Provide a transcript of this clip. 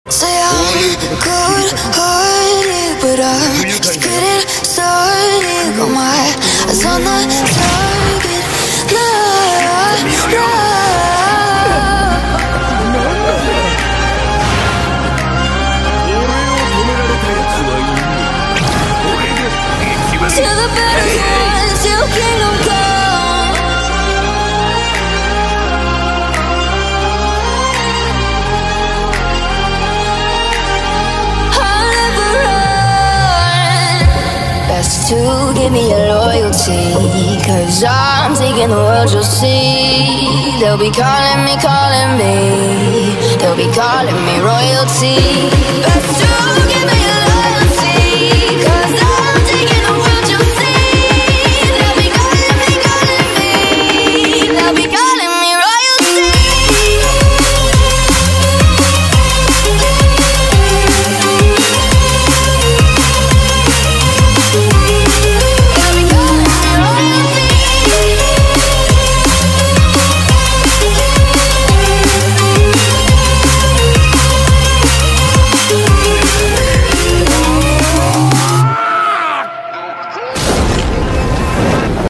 Say I'm good-hearted, but I'm just getting started. Got my eyes on the target. To the better ones, till kingdom come. I'll never run. Best to give me your loyalty, 'cause I'm taking the world, you'll see. They'll be calling me, calling me. They'll be calling me royalty.